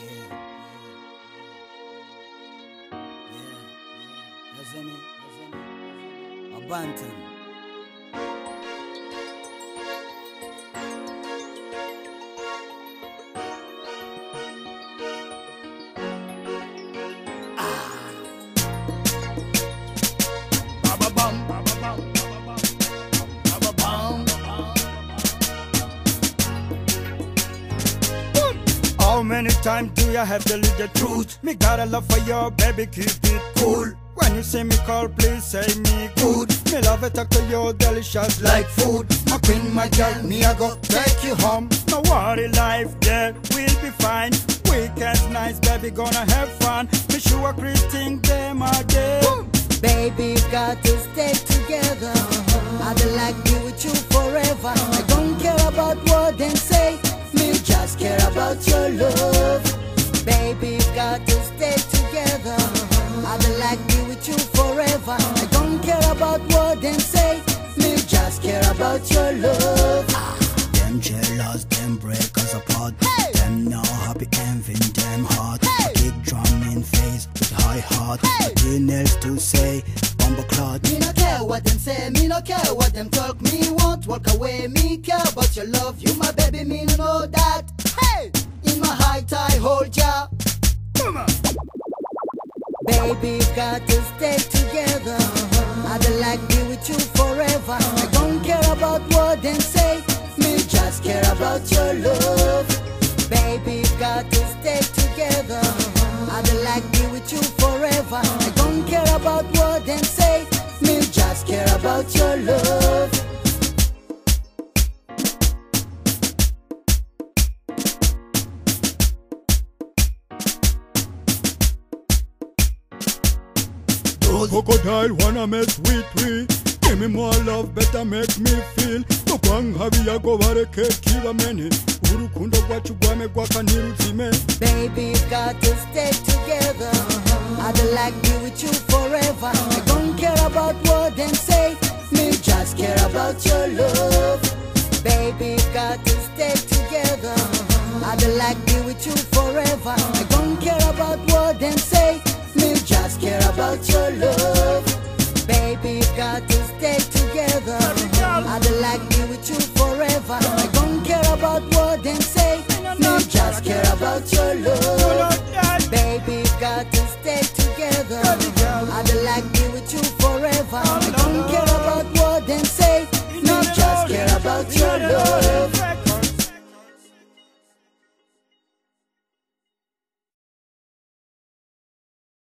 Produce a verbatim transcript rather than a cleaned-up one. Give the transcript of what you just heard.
yeah. You see me? A Banton. How many times do you have to live the truth? Me got a love for your baby, keep it cool. When you see me call, please say me good. Me love it talk to you, delicious like food. My queen, my girl, me I go take you home. No worry, life there will be fine. Weekends nice, baby, gonna have fun. Me sure Christine them are there. Baby, got to stay together. I'd like be with you forever. I don't care about what them say. Me just care about your love. Baby, got to stay together. I'd like be with you forever. I don't care about what them say. Me just care about your love. Them jealous, them break us apart. Hey! Them now happy, envying them heart. Hey! I kick drum in face with high heart. Hey! Nothing else to say, bumble clot. Me no care what them say, me no care what them talk. Me won't walk away, me care about your love. You my baby, me no know that. Hey, in my heart I hold ya. Baby, got to stay together. I'd like be with you forever. I don't care about what them say. Me just care about your love. Baby, got to stay together. I'd like be with you forever. I don't care about what them say. Me just care about your love. Those crocodile wanna mess with we. Give me more love, better make me feel. Nokwang habi yako wareke kiwa mene. Urukundo gwachu gwame gwaka niruzime. Baby, got to stay together. I'd like be with you forever. I don't care about what them say. Me just care about your love. Baby, got to stay together. I'd like be with you forever. I don't care about what them say. Me just care about your love. Baby, got to stay together. I'd like be with you forever. I don't care about what them say. Me just care about your